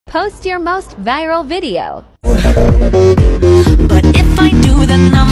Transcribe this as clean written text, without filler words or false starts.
Post your most viral video. But if I do, then I'm